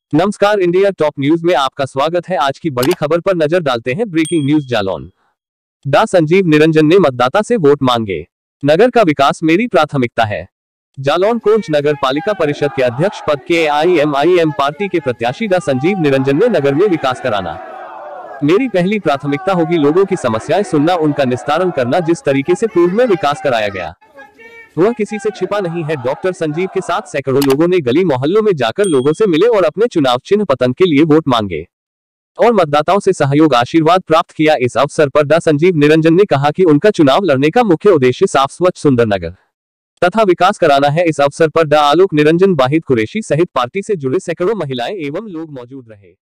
नमस्कार, India top news में आपका स्वागत है। आज की बड़ी खबर पर नजर डालते हैं। Breaking news. जालौन डा संजीव निरंजन ने मतदाता से वोट मांगे। नगर का विकास मेरी प्राथमिकता है। जालौन कोंच नगर पालिका परिषद के अध्यक्ष पद के AIMIM पार्टी के प्रत्याशी डा संजीव निरंजन ने नगर में विकास कराना मेरी पहली प्राथमिकता होगी। लोगों की समस्याएं सुनना, उनका निस्तारण करना। जिस तरीके से पूर्व में विकास कराया गया वह किसी से छिपा नहीं है। डॉक्टर संजीव के साथ सैकड़ों लोगों ने गली मोहल्लों में जाकर लोगों से मिले और अपने चुनाव चिन्ह पतन के लिए वोट मांगे और मतदाताओं से सहयोग आशीर्वाद प्राप्त किया। इस अवसर पर डा संजीव निरंजन ने कहा कि उनका चुनाव लड़ने का मुख्य उद्देश्य साफ स्वच्छ सुंदर नगर तथा विकास कराना है। इस अवसर पर डा आलोक निरंजन, वाहिद कुरैशी सहित पार्टी से जुड़े सैकड़ों महिलाएं एवं लोग मौजूद रहे।